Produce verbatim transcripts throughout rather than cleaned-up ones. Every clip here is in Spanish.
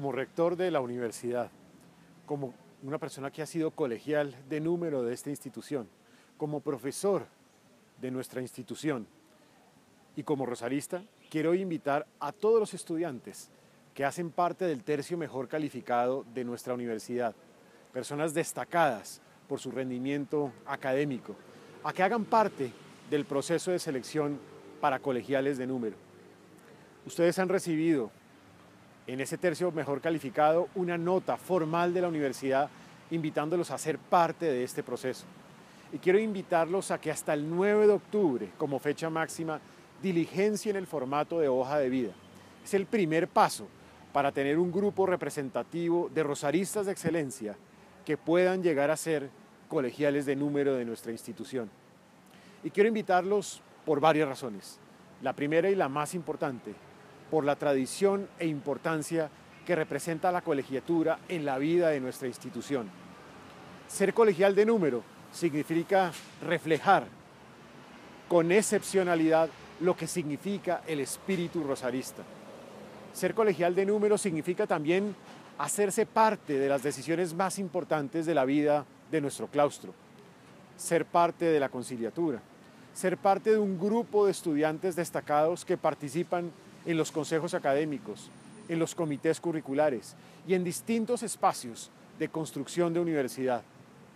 como rector de la universidad, como una persona que ha sido colegial de número de esta institución, como profesor de nuestra institución y como rosarista, quiero invitar a todos los estudiantes que hacen parte del tercio mejor calificado de nuestra universidad, personas destacadas por su rendimiento académico, a que hagan parte del proceso de selección para colegiales de número. Ustedes han recibido en ese tercio mejor calificado una nota formal de la universidad invitándolos a ser parte de este proceso. Y quiero invitarlos a que hasta el nueve de octubre, como fecha máxima, diligencien el formato de hoja de vida. Es el primer paso para tener un grupo representativo de rosaristas de excelencia que puedan llegar a ser colegiales de número de nuestra institución. Y quiero invitarlos por varias razones. La primera y la más importante, por la tradición e importancia que representa la colegiatura en la vida de nuestra institución. Ser colegial de número significa reflejar con excepcionalidad lo que significa el espíritu rosarista. Ser colegial de número significa también hacerse parte de las decisiones más importantes de la vida de nuestro claustro. Ser parte de la conciliatura. Ser parte de un grupo de estudiantes destacados que participan en los consejos académicos, en los comités curriculares y en distintos espacios de construcción de universidad.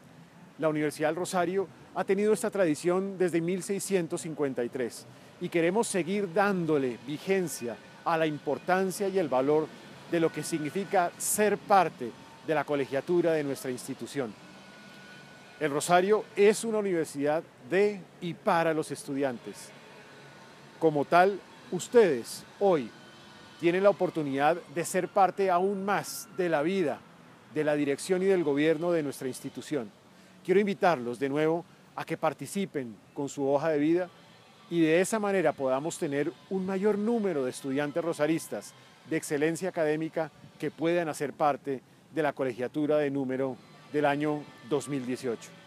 La Universidad del Rosario ha tenido esta tradición desde mil seiscientos cincuenta y tres y queremos seguir dándole vigencia a la importancia y el valor de lo que significa ser parte de la colegiatura de nuestra institución. El Rosario es una universidad de y para los estudiantes. Como tal, ustedes hoy tienen la oportunidad de ser parte aún más de la vida, de la dirección y del gobierno de nuestra institución. Quiero invitarlos de nuevo a que participen con su hoja de vida y de esa manera podamos tener un mayor número de estudiantes rosaristas de excelencia académica que puedan hacer parte de la colegiatura de número del año dos mil dieciocho.